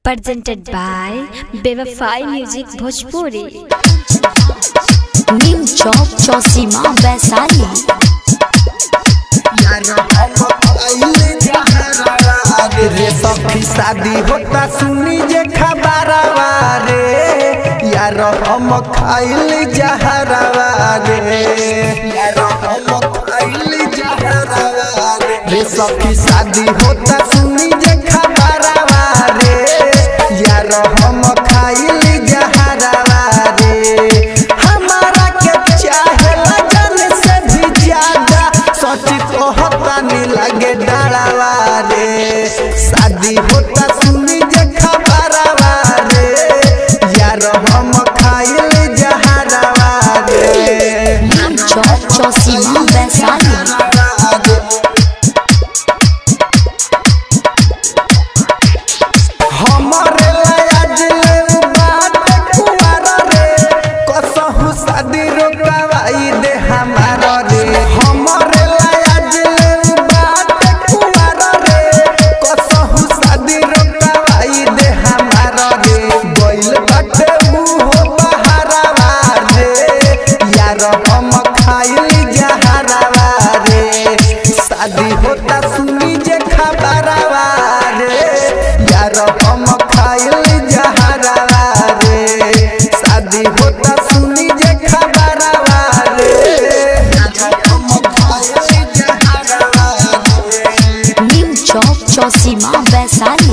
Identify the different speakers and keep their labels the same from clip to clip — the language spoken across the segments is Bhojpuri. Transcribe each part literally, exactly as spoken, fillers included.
Speaker 1: presented by Bewafai Music Bhojpuri।
Speaker 2: नीम चौक चौसीमा वैशाली।
Speaker 3: रे सखी शादी होता सुनी जे खबरवा रे यार हम खाइल जहरवा रे यार हम खाइल जहरवा रे सखी शादी होता सुनी जे खबरवा रे यार हम खाइल जहरवा रे हमारा के चाहे लगन से भी ज्यादा सच तो होता नहीं लगे डरावा रे शादी होता सुनी जे खबरवा रे यार हम खाइल जहरवा रे
Speaker 2: नीम चौक चौसीमा वैशाली।
Speaker 3: हमारे लाज ले बात कुवारा रे कसहु शादी रोकवाई दे हमारा रे हमारे लाज ले बात कुवारा रे कसहु शादी रोकवाई दे हमारा रे गइल बाटे मुहो बहारवा रे यार हम खाइल जहरवा रे शादी होता सुनी जे खबरवा रे यार हम खाइल जहरवा रे शादी होता सुनी जे खबरवा रे हम खाइल जहरवा रे
Speaker 2: नीम चौक चौसीमा वैशाली।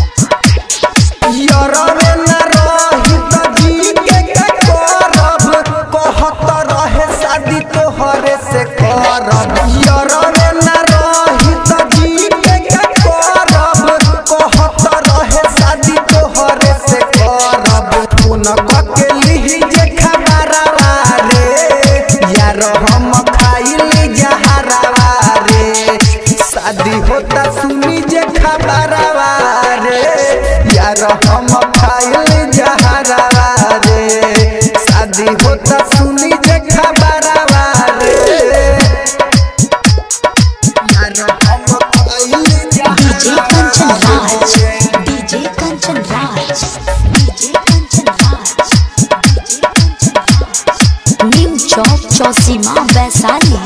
Speaker 3: यार रे न रही त जी के का करब कहत रहे शादी तोहरे से करब यार रे न रही त जी के का करब कहत रहे शादी तोहरे से करब फोन क के लिही जे खबरवा रे यार हम खाइल जहरवा रे शादी होता सुनी जे खबरवा रे यार हम खाइल जहरवा रे शादी होता सुनी जे खबरवा रे यार हम खाइल
Speaker 2: डीजे कंचन
Speaker 3: जहरवा
Speaker 2: राज
Speaker 3: रे
Speaker 2: DJ Kanchan Raj DJ Kanchan Raj DJ Kanchan Raj. Neem Chowk Chausima Vaishali.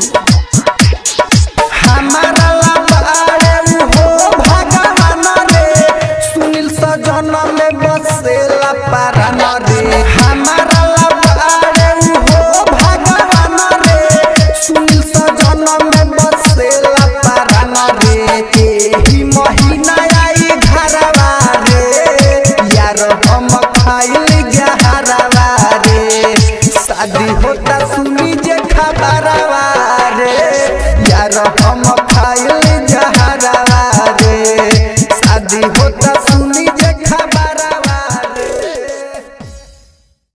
Speaker 3: हमारा लबाड़े हो भगवान रे सुनील सजन में बसेला पारान रे हमारा लबाड़े हो भगवान रे सुनील सजन में बसेला पारान रे एही महीना आई घरवा रे यार हम खाइल जहरवा रे शादी होता सुनी जे खबरवा रे यार हम खाइल जहरवा रे शादी होता